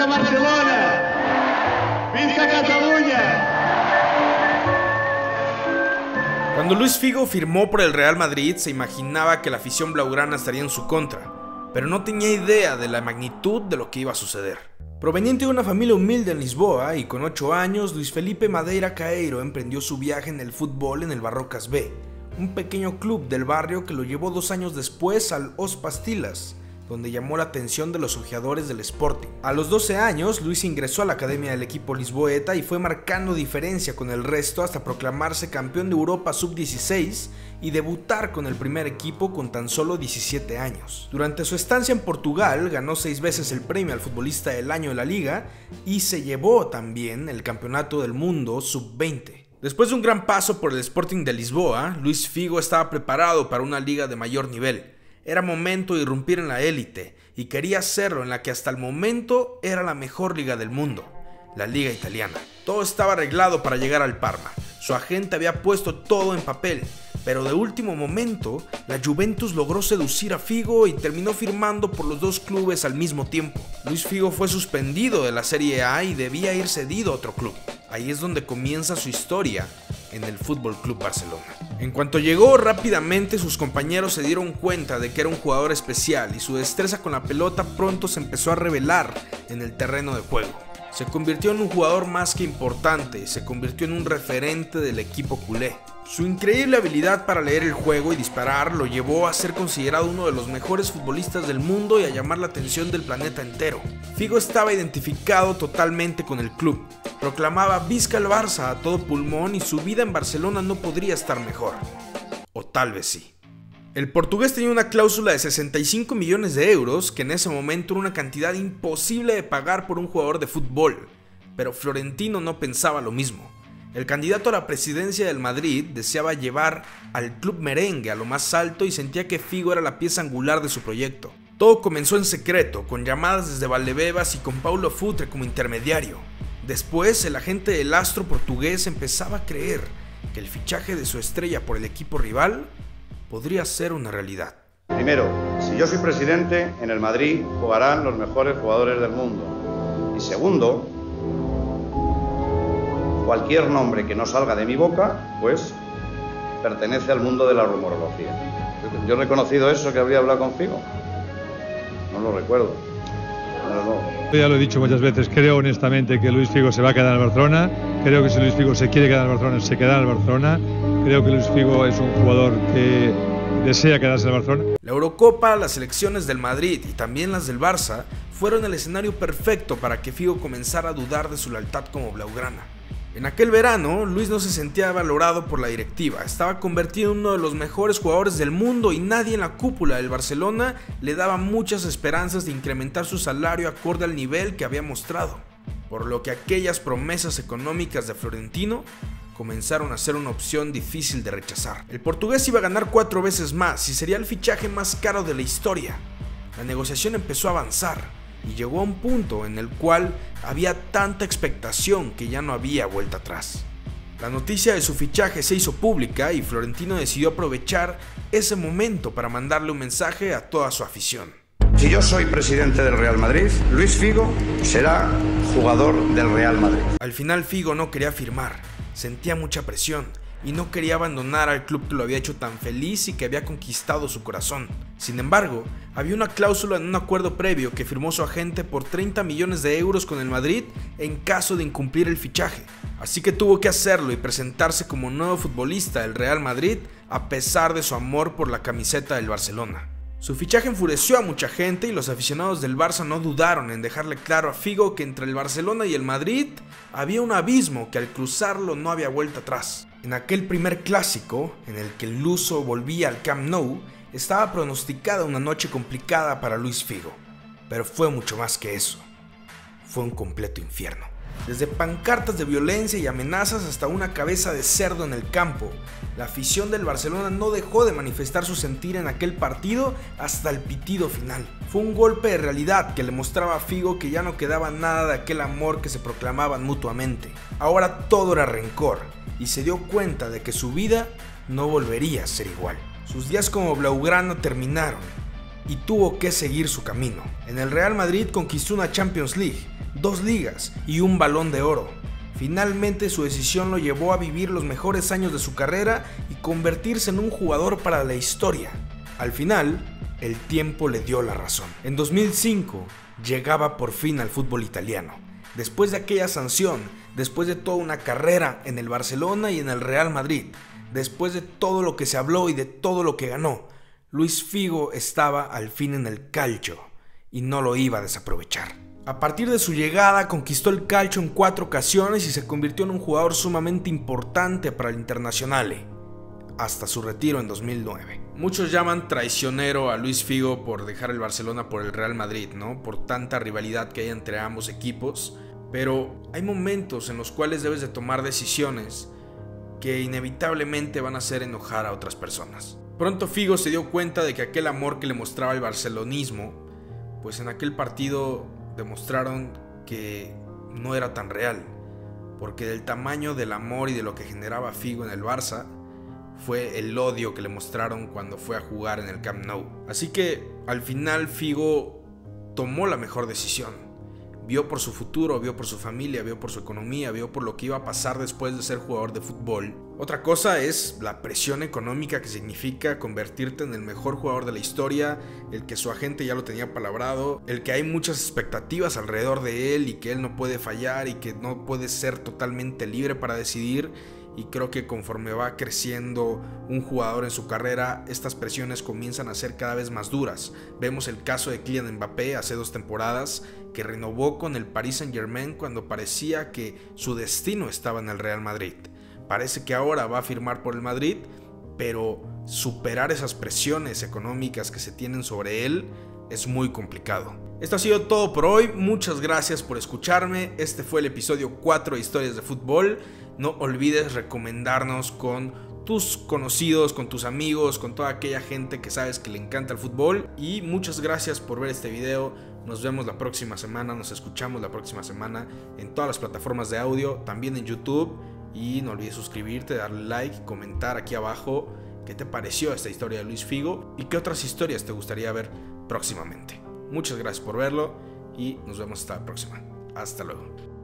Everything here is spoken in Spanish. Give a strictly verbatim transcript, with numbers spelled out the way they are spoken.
Barcelona! Visca Catalunya! Cuando Luis Figo firmó por el Real Madrid, se imaginaba que la afición blaugrana estaría en su contra, pero no tenía idea de la magnitud de lo que iba a suceder. Proveniente de una familia humilde en Lisboa y con ocho años, Luis Felipe Madeira Caeiro emprendió su viaje en el fútbol en el Barrocas B, un pequeño club del barrio que lo llevó dos años después al Os Pastilas, donde llamó la atención de los ojeadores del Sporting. A los doce años, Luis ingresó a la academia del equipo lisboeta y fue marcando diferencia con el resto hasta proclamarse campeón de Europa sub dieciséis y debutar con el primer equipo con tan solo diecisiete años. Durante su estancia en Portugal, ganó seis veces el premio al futbolista del año de la liga y se llevó también el campeonato del mundo sub veinte. Después de un gran paso por el Sporting de Lisboa, Luis Figo estaba preparado para una liga de mayor nivel. Era momento de irrumpir en la élite, y quería hacerlo en la que hasta el momento era la mejor liga del mundo, la liga italiana. Todo estaba arreglado para llegar al Parma, su agente había puesto todo en papel, pero de último momento, la Juventus logró seducir a Figo y terminó firmando por los dos clubes al mismo tiempo. Luis Figo fue suspendido de la Serie A y debía ir cedido a otro club. Ahí es donde comienza su historia en el F C Barcelona. En cuanto llegó, rápidamente sus compañeros se dieron cuenta de que era un jugador especial y su destreza con la pelota pronto se empezó a revelar en el terreno de juego. Se convirtió en un jugador más que importante, se convirtió en un referente del equipo culé. Su increíble habilidad para leer el juego y disparar lo llevó a ser considerado uno de los mejores futbolistas del mundo y a llamar la atención del planeta entero. Figo estaba identificado totalmente con el club, proclamaba Visca el Barça a todo pulmón y su vida en Barcelona no podría estar mejor. O tal vez sí. El portugués tenía una cláusula de sesenta y cinco millones de euros, que en ese momento era una cantidad imposible de pagar por un jugador de fútbol, pero Florentino no pensaba lo mismo. El candidato a la presidencia del Madrid deseaba llevar al club merengue a lo más alto y sentía que Figo era la pieza angular de su proyecto. Todo comenzó en secreto, con llamadas desde Valdebebas y con Paulo Futre como intermediario. Después, el agente del astro portugués empezaba a creer que el fichaje de su estrella por el equipo rival podría ser una realidad. Primero, si yo soy presidente, en el Madrid jugarán los mejores jugadores del mundo. Y segundo, cualquier nombre que no salga de mi boca, pues pertenece al mundo de la rumorología. Yo he reconocido eso, que habría hablado con Figo. No lo recuerdo. No, no. Ya lo he dicho muchas veces, creo honestamente que Luis Figo se va a quedar en Barcelona. Creo que si Luis Figo se quiere quedar en Barcelona, se quedará en Barcelona. Creo que Luis Figo es un jugador que desea quedarse en Barcelona. La Eurocopa, las selecciones del Madrid y también las del Barça fueron el escenario perfecto para que Figo comenzara a dudar de su lealtad como blaugrana. En aquel verano, Luis no se sentía valorado por la directiva, estaba convertido en uno de los mejores jugadores del mundo y nadie en la cúpula del Barcelona le daba muchas esperanzas de incrementar su salario acorde al nivel que había mostrado, por lo que aquellas promesas económicas de Florentino comenzaron a ser una opción difícil de rechazar. El portugués iba a ganar cuatro veces más y sería el fichaje más caro de la historia. La negociación empezó a avanzar y llegó a un punto en el cual había tanta expectación que ya no había vuelta atrás. La noticia de su fichaje se hizo pública y Florentino decidió aprovechar ese momento para mandarle un mensaje a toda su afición. Si yo soy presidente del Real Madrid, Luis Figo será jugador del Real Madrid. Al final Figo no quería firmar, sentía mucha presión y no quería abandonar al club que lo había hecho tan feliz y que había conquistado su corazón. Sin embargo, había una cláusula en un acuerdo previo que firmó su agente por treinta millones de euros con el Madrid en caso de incumplir el fichaje. Así que tuvo que hacerlo y presentarse como nuevo futbolista del Real Madrid a pesar de su amor por la camiseta del Barcelona. Su fichaje enfureció a mucha gente y los aficionados del Barça no dudaron en dejarle claro a Figo que entre el Barcelona y el Madrid había un abismo que al cruzarlo no había vuelta atrás. En aquel primer clásico, en el que el luso volvía al Camp Nou, estaba pronosticada una noche complicada para Luis Figo, pero fue mucho más que eso. Fue un completo infierno. Desde pancartas de violencia y amenazas hasta una cabeza de cerdo en el campo, la afición del Barcelona no dejó de manifestar su sentir en aquel partido hasta el pitido final. Fue un golpe de realidad que le mostraba a Figo que ya no quedaba nada de aquel amor que se proclamaban mutuamente. Ahora todo era rencor y se dio cuenta de que su vida no volvería a ser igual. Sus días como blaugrana terminaron y tuvo que seguir su camino. En el Real Madrid conquistó una Champions League, dos ligas y un Balón de Oro. Finalmente su decisión lo llevó a vivir los mejores años de su carrera y convertirse en un jugador para la historia. Al final, el tiempo le dio la razón. En dos mil cinco llegaba por fin al fútbol italiano. Después de aquella sanción, después de toda una carrera en el Barcelona y en el Real Madrid, después de todo lo que se habló y de todo lo que ganó, Luis Figo estaba al fin en el calcio y no lo iba a desaprovechar. A partir de su llegada conquistó el calcio en cuatro ocasiones y se convirtió en un jugador sumamente importante para el Internazionale, hasta su retiro en dos mil nueve. Muchos llaman traicionero a Luis Figo por dejar el Barcelona por el Real Madrid, ¿no? Por tanta rivalidad que hay entre ambos equipos, pero hay momentos en los cuales debes de tomar decisiones que inevitablemente van a hacer enojar a otras personas. Pronto Figo se dio cuenta de que aquel amor que le mostraba el barcelonismo, pues en aquel partido demostraron que no era tan real, porque del tamaño del amor y de lo que generaba Figo en el Barça fue el odio que le mostraron cuando fue a jugar en el Camp Nou. Así que al final Figo tomó la mejor decisión. Vio por su futuro, vio por su familia, vio por su economía, vio por lo que iba a pasar después de ser jugador de fútbol. Otra cosa es la presión económica que significa convertirte en el mejor jugador de la historia, el que su agente ya lo tenía palabrado, el que hay muchas expectativas alrededor de él y que él no puede fallar y que no puede ser totalmente libre para decidir. Y creo que conforme va creciendo un jugador en su carrera, estas presiones comienzan a ser cada vez más duras. Vemos el caso de Kylian Mbappé hace dos temporadas, que renovó con el Paris Saint-Germain cuando parecía que su destino estaba en el Real Madrid. Parece que ahora va a firmar por el Madrid, pero superar esas presiones económicas que se tienen sobre él es muy complicado. Esto ha sido todo por hoy, muchas gracias por escucharme. Este fue el episodio cuatro de Historias de Fútbol. No olvides recomendarnos con tus conocidos, con tus amigos, con toda aquella gente que sabes que le encanta el fútbol. Y muchas gracias por ver este video. Nos vemos la próxima semana, nos escuchamos la próxima semana en todas las plataformas de audio, también en YouTube. Y no olvides suscribirte, darle like, comentar aquí abajo qué te pareció esta historia de Luis Figo y qué otras historias te gustaría ver próximamente. Muchas gracias por verlo y nos vemos hasta la próxima. Hasta luego.